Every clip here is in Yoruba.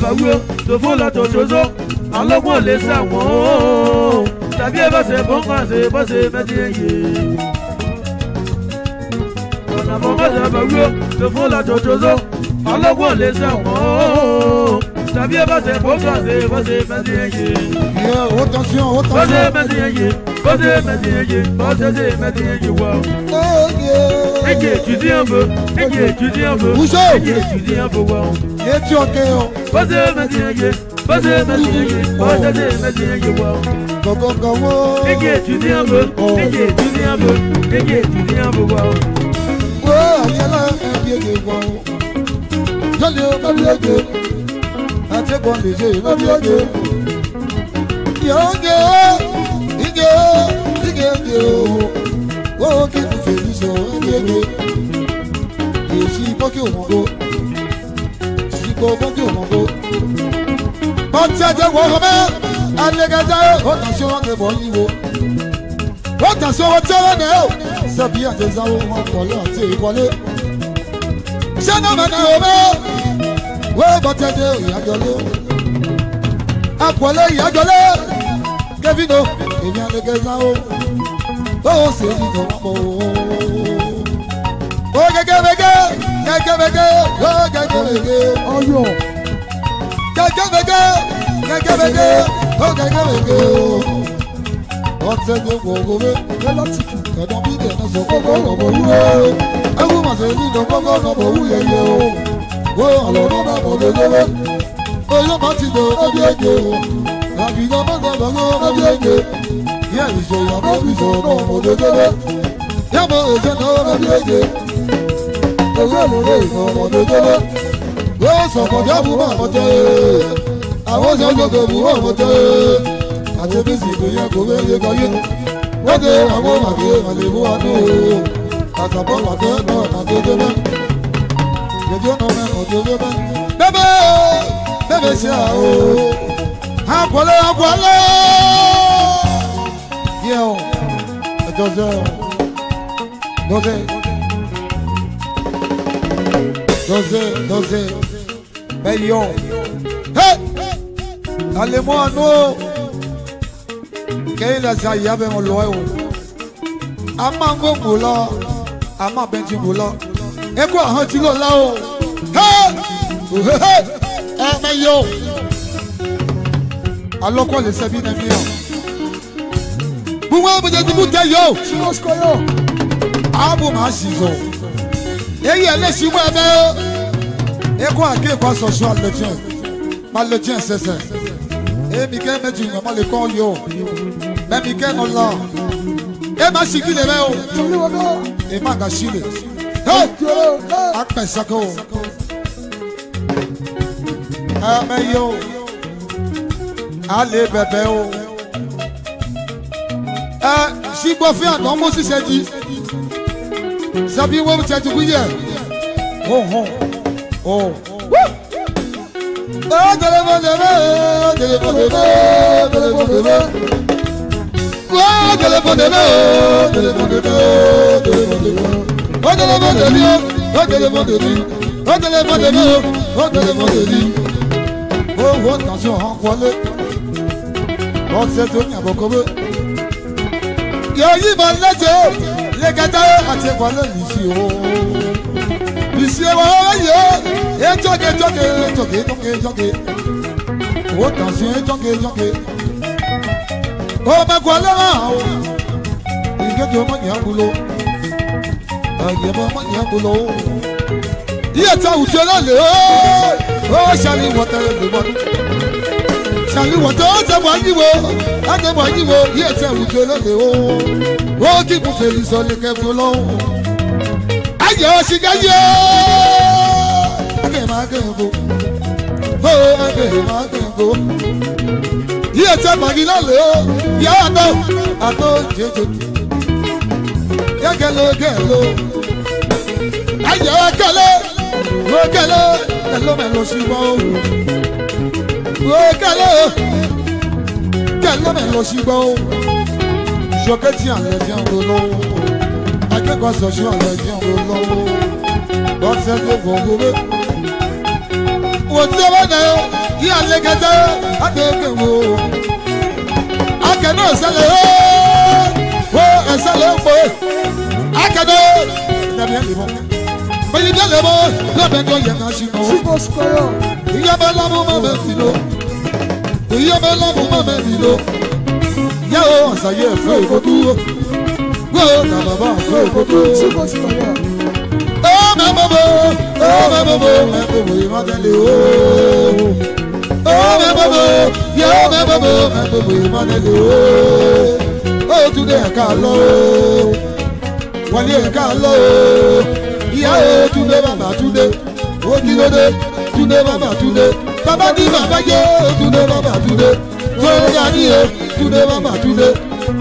bawio, to fola to chozo. Alors moi les savons. Ta vie va se bon quand c'est passé métier. On a pas de bawio, to fola to chozo. Alors moi les savons. Ta vie va se bon quand c'est passé métier. Attention, attention. Passé métier. Passé métier. Passé métier. Wow. Tu dis un peu, tu dis un peu, tu dis un peu, wow. Et tu en es, passez métier, wow. Gogo, Tu dis un peu, tu dis un peu, tu dis un peu, wow. Oh, il y a là un pied de wow. Jolly, I take one day, no pied. Oh, qui vous fait du son, et si pas que au mongo, si pas que au mongo. Pensa de voir, allez, attention, on est bon niveau. Attention, on est c'est bien des arômes en collant, c'est équalé. C'est non, mais ouais, bon, t'es de, il y a de l'eau. À poiler, il y a de l'eau. Kevino, il vient de Gazao. Oh, c'est du bon. Oh, Gagavega, oh, Gagavega, oh, yo. Gagavega, oh, Gagavega. On sait de Bogo, et la tiki, quand on vit dans son Bogo, ah, vous m'avez dit de Bogo, oh, alors on a mon Dieu, oh, yo, Martino, Diego, la vie d'un Bogo, Diego. Yeah, it's your baby, so no, the girl. Yeah, but it's another baby. The girl is no, the girl. Go, so for the woman, I was a good woman. I said, this is the young girl, you got you. What day I want to give, I live one day. As a bomb, I don't know, I do the man. You don't know, man, what you do, man. Baby, show. Aquala. Yo, Dosé, Bayon. Hey! Allez-moi, non! Quel est ça, il y avait mon loyau? Amango Moula, Ama Benji Moula. Et quoi, un petit là-haut? Hey! Eh, mais yo! Alors quoi, les Sabines viennent? Vous m'avez dit bouteille yo. Ah vous m'assisez. Et il y a les chinois mais. Et quoi que quoi ce soit le tien. Mal le tien c'est ça. Et Michael me dit maman le con yo. Mais Michael non là. Et ma chiki le meo. Et ma gachile. Hey. Akpe sako. Ah mais yo. Allez bébé oh. Si vous faites un homme aussi, c'est dit. Sabi, vous êtes tout bouillé. Oh, oh, oh. Téléphone de main, téléphone de main, téléphone de main. Oh, téléphone de main, téléphone de main, téléphone de main. Oh, téléphone de Dieu, oh, téléphone de Dieu. Oh, téléphone de Dieu, oh, téléphone de Dieu. Oh, attention, en quoi le. Oh, c'est tout, il y a beaucoup de. Yoyi balete, les gars à te voir ici oh. Ici oh yo, et toque. Oh attention, toque. Oh ma quoi là oh. Il y a du monde boulot. Il y a monde boulot. Il y a ça où tu là le oh. Oh Charlie water le bon. Charlie water c'est moi qui vois. Ate boy ni wo yete ujolo le o o ki bu felizo le ke folo ayo sigaye ake ma ke go o ake ma ke go yete magila le o ya no ato jeje ya gelo ayo kele me lo siwo o kele Quel homme est le chibo? Je que tiens les gens de l'eau. À quel quoi ce chien les gens de l'eau? Dans cette vongole. Où tu vas Yí àlẹ́gẹ́dẹ́ àdéhùn wo. Akẹ́nà ẹ̀sẹ̀lẹ̀ ó ẹ̀sẹ̀lẹ̀ ń pè. Akẹ́nà nàbí ẹ̀ lè mọ̀. Bẹ́ẹ̀ni dẹ́ lè mọ̀ lọ́bẹ̀ tó yẹ ká ṣì mọ̀. Ìyá bẹ́ẹ̀ lábọ̀ mọ́ bẹ́ẹ̀ fi lọ. Ìyá bẹ́ẹ̀ lábọ̀ mọ́ bẹ́ẹ̀ fi lọ. Yá o àṣàyè ẹ̀fọ́ ìkọ́tù. Gbọ́ nà bàbá ẹ̀fọ́ ìkọ́tù. Ó mẹ́bọ̀bọ̀ ìmọ̀tẹ́lẹ̀ o. Ó mẹ́bọ̀bọ̀ ìmọ̀tẹ́lẹ̀ o. Ó túnde ẹ̀ka lọ o. Wọlé ẹ̀ka lọ o. Ìyá o túnde bàbá túnde. Ó kí ló dé? Túnde bàbá túnde. Bàbá ní bàbá yé o túnde bàbá túnde. Fúnra ní o túnde bàbá túnde.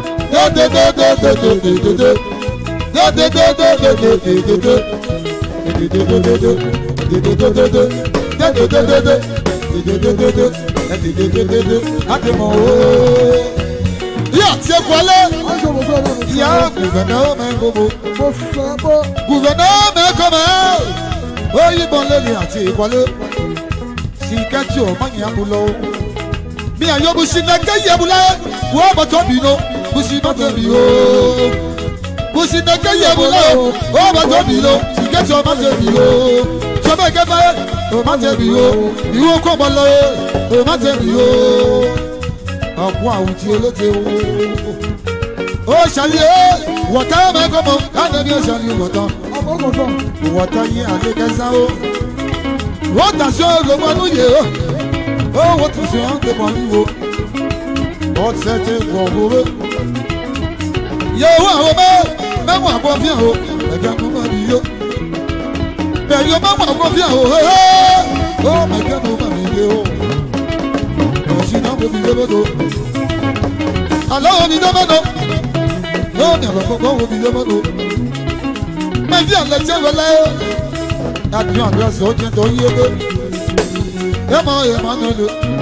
Ìyá tí ẹ kọ́lé. Ìyá gùvẹ̀nà mẹ́kọ̀ọ́. Gùvẹ̀nà mẹ́kọ̀ọ́. Ó yíbọn lẹ́ni àti ìkọ́lé. Sìkẹ́tì ọ̀ máa yàn bùlọ. Mi àyọ̀ bùsì nẹ́kẹ́ yẹ bùlẹ̀. Wọ́n bàtọ́ bìínú. Bùsì bàtọ́ bìínú. Bùsì nẹ́kẹ́ yẹ bùlẹ̀. Wọ́n bàtọ́ bìínú. Sìkẹ́tì ọ̀ máa tẹ̀ bìínú. Sọ́bẹ̀ kẹfẹ́. Ọ̀ máa tẹ̀ bìínú. Ìwọ kọ́ bọ̀ lọ. Ọ̀ máa tẹ̀ bìínú. Ọ̀pọ̀ àwùjọ olóde o. Ó ṣàlìyé wọ̀tá mẹ́kọ̀mọ́. Káàdé bí ó ṣàlìyé wọ̀tá. Wọ̀tá yín àdékẹ́sá o. Wọ́n tàṣọ olùmọ̀nú yè o. Ó wọ́n tàṣọ àǹtẹ̀bọ̀ níwò. Wọ́n tẹ̀tẹ̀ wọ̀ wọ́wọ́. Yẹ̀wò àwọn mẹ́wọ̀n àbọ̀ fi hàn o. Ẹ̀jẹ̀ mú mọ̀ ní yó. Bẹ̀rẹ̀ yóò mẹ́wọ̀n àbọ̀ fi hàn o. Ó mẹ̀jẹ̀ mú mọ̀ ní yó. Ọ̀ṣìnà kò fi lébèdò. Àlọ́ òní dẹ́mẹ́dọ̀. Yóò ní àlọ́kọ̀kọ̀ wo fi lébèdò. Mẹ́bí àlẹ́jẹ́ wọlé. Àdúrà àdúrà sọ jẹ́ tó yé lé. Yẹ́mọ̀ yẹ́mọ̀ nílò.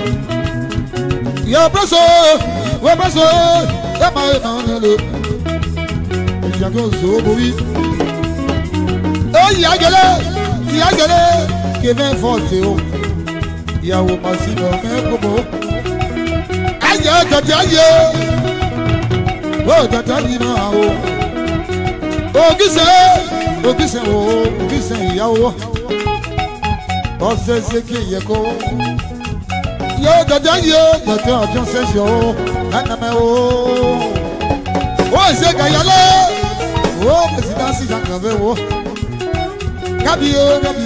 Yẹ bẹ́sọ̀ wẹ́ bẹ́sọ̀ yẹ́mọ̀ yẹ́mọ̀ nílò. Ìyàgò zò borí. Ó yà gẹ́lẹ́ kébẹ́ fọ́ọ̀tì o. Ìyàwó pàṣẹ lọ fẹ́ gbogbo. Ayé tẹ̀tẹ̀ ayé. Ó tẹ̀tẹ̀ yìí máa o. Ògìsẹ̀ o ògìsẹ̀ ìyàwó. Ọ̀sẹ̀ ṣe kí ìyẹ kó. Yóò tẹ̀tẹ̀ ayé tẹ̀tẹ̀ ọjọ́ sẹ́sẹ̀ o. Ẹnẹmẹ o. Ó ṣe kàyálẹ̀. Ó bẹ̀sì dáńsì jàǹkàfẹ́ wo. Kábíyó.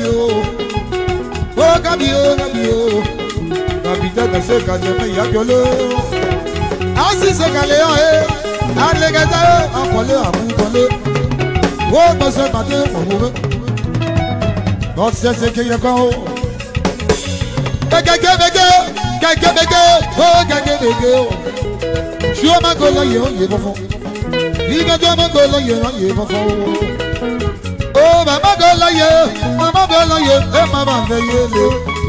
Ó kábíyó. Kàbí tẹ̀tẹ̀ ṣe kàjẹ́ mẹ́ ìyájọ́lé. A sì ṣe kàlẹ́ ọ̀hẹ́. Alẹ́gẹ́dẹ́ ọkọ̀lé àmúkọ̀lé. Ó gbèsè pàdé òwúrẹ́. Lọ́sẹ̀ ṣe kéye kan o. Gẹ́gẹ́ ó gẹ́gẹ́ o. Ṣé o máa gbọ́ lọ́yẹ̀ ó yẹ fọ́fọ́? Ìgbẹ́jọ́ máa gbọ́ lọ́yẹ̀ ó yẹ fọ́fọ́ o. Ó màmá gbọ́ lọ́yẹ̀ ẹ má bàa fẹ́ yé lé.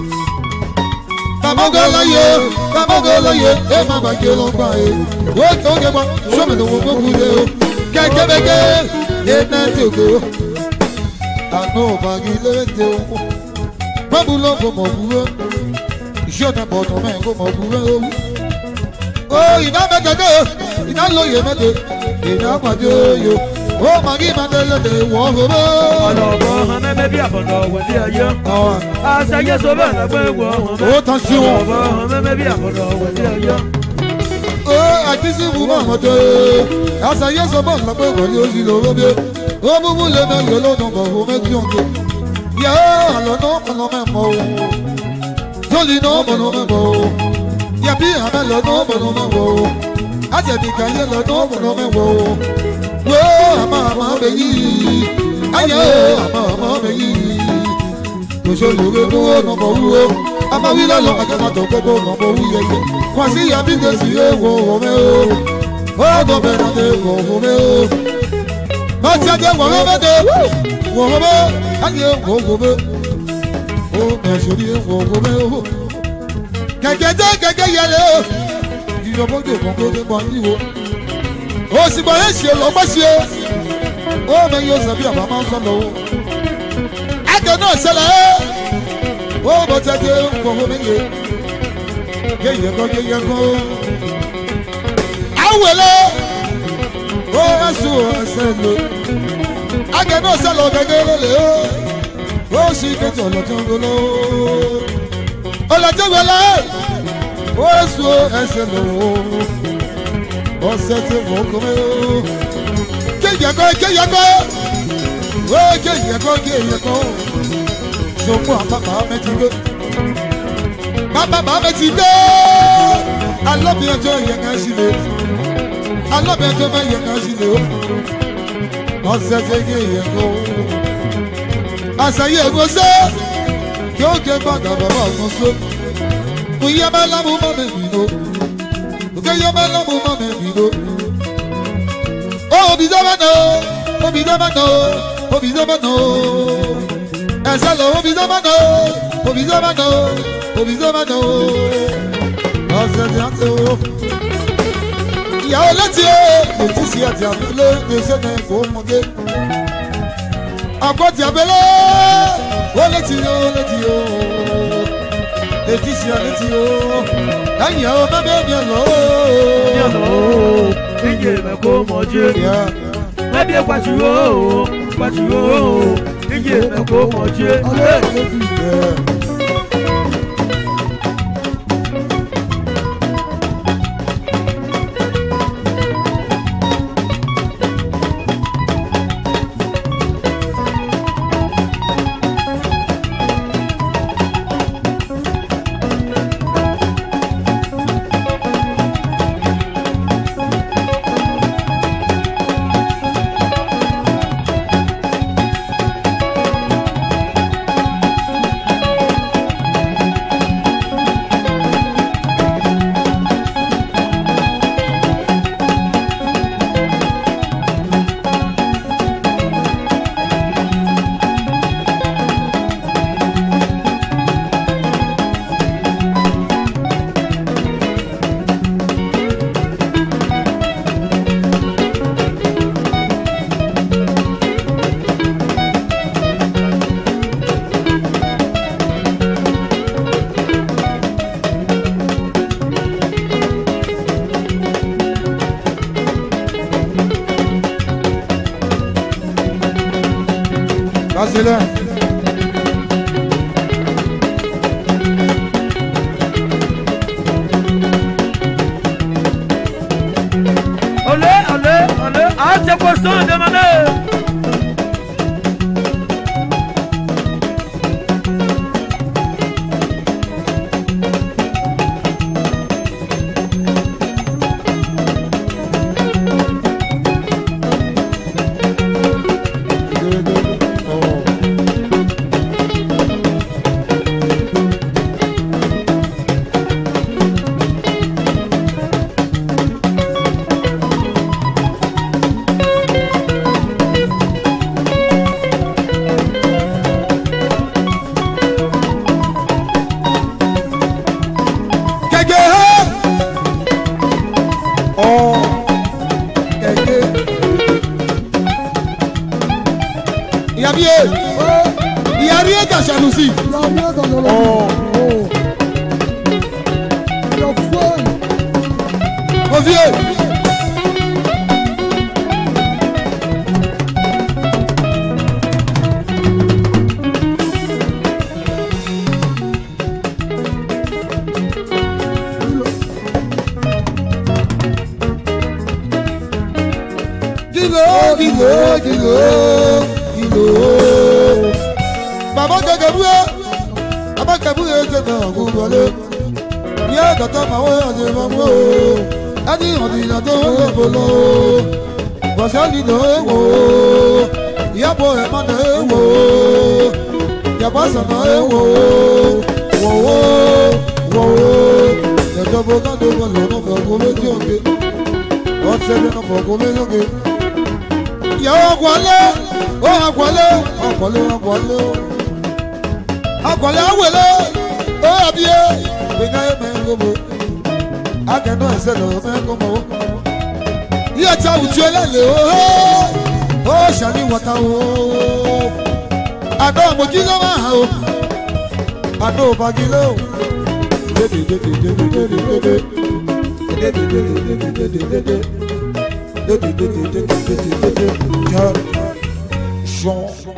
Màmá gbọ́ lọ́yẹ̀ ẹ má bàa jẹ́ lọ́gbà ẹ̀. Ó kẹ́ bọ́ sọ́mi ló wọ́n gbógun lé o. Gẹ́gẹ́ ẹ náà ti òkè o. Àná òbàgì lóde o. Bọ́ọ̀bù ló kò mọ̀ búrẹ́. Iṣẹ́ ọ̀nà bọ̀dọ̀ mẹ́rin kò mọ̀ búrẹ́ o. Ó ìdá mẹ́tẹ̀ẹ̀dẹ́ o. Ìdá lóye mẹ́tẹ̀. Èèyàn àpàdé oyo. Ó màgí mẹ́tẹ̀lẹ́dẹ̀ wọ́n fòmọ́. Ọ̀nà ọ̀gbọ́n ọmọ mẹ́mẹ́ bí àbọ̀nà ọ̀wẹ̀ sí ayé. Àṣàyè sọ bẹ́ẹ̀ lọ́gbẹ́ wọ ọmọ mẹ́. Ó tán sí wọn. Ọ̀gbọ́n ọmọ mẹ́mẹ́ bí àbọ̀nà ọ̀wẹ̀ sí ayé. Ó àtìsí mú mọ́ ọmọdé. Àṣàyè sọ bẹ́ẹ̀ lọ́gbẹ́ wọlé oṣù lọ́wọ́ bí. Ó múmú lé mẹ́rin lọ́nà bọ̀wọ̀ mẹ́kí ọ̀gbẹ́. Yà á àlọ́ náà mọ̀nà mẹ́mọ́ o. Jọ́lì náà mọ̀nà mẹ́mọ́ o. Yàbí àmẹ́ lọ náà mọ̀nà mẹ́mọ́ o. Àjẹ̀bìkà yẹ lọ náà mọ̀nà mẹ́mọ́ o. Wó àmọ́ bẹ̀ yìí. Ayé àmọ́ bẹ̀ yìí. Òṣèlú rẹ̀ tó nọ̀bọ̀ wúwo. Amáwí lọ́lọ́ àjẹmọ́tò gbogbo nọ̀bọ̀ wúyẹyẹ. Wọ́n sí yàbí gẹ̀ẹ́sì èèwọ̀ ọ̀mẹ́ o. Ó dọ̀bẹ̀ náà èèwọ̀ ọ̀mẹ́ o. Mọ̀tẹ́jẹ́ wọ̀rọ̀ mẹ́tẹ́. Wọ̀rọ̀ mẹ́ ayé wọ̀rọ̀ ó mẹ́sọ̀rí wọ̀rọ̀ ó. Kẹ̀kẹ́ jẹ́ kẹ̀kẹ́ yẹlẹ o. Ìyọ̀bọ̀dọ̀ kọ̀ọ̀kan ní pọ̀ níwò. Ó sì gbọ́ yẹn ṣe lọ́gbọ́ ṣe. Ó mẹ́ yóò sọ bí àbá máa ń sọ lọ́wọ́. Akẹ́ náà ṣẹlẹ̀ ẹ́. Ó mọ̀tẹ́jẹ́ wọ̀rọ̀ mẹ́yẹ. Geyeko. Awele. Oh, asu aselo. Ageno selo gegele. Oh, she get all the tongolo. Olatewele. Oh, asu aselo. Oh, sete mokome. Geyeko. Oh, geyeko. So far, Papa met you. Papa met you. I love you, Joy, and I see. I love you, Joy, and I see. I said, you go. I say, you go, sir. You get back up about us. We have a love woman, we know. Okay, you have a love woman, we know. Oh, be the man, oh, be the man, oh, be the man, oh. And hello, oh, be the man, oh, be the man, oh, be the man, oh. I said, yeah, let's hear it. It's here, they said, for Monday. I've got your belly. Well, let you know, it is here, let you know. And you're my baby, hello. Think you have a comb or yeah. Maybe what you owe. Think you have a comb or yeah. Allez. Ah, c'est quoi ça, demandez? Il n'y a rien qu'à jalousie. Il n'y a rien dans le reviens. Baba Kaboué était dans Google. Il y a quand on m'a dit maman, a dit ordinateur le bolo. Voici l'idée, il y a pas un man, il y a pas ça, il y a pas de bolo, non pas comme le Dieu. On sait non pas comme le Dieu. Il y a un gualé, un gualé. Akwale awele o abie bega mengobo akeno eselo mengobo ye ta ujuele le o shani wata o ado mojilo ma ha o ado bagilo Jean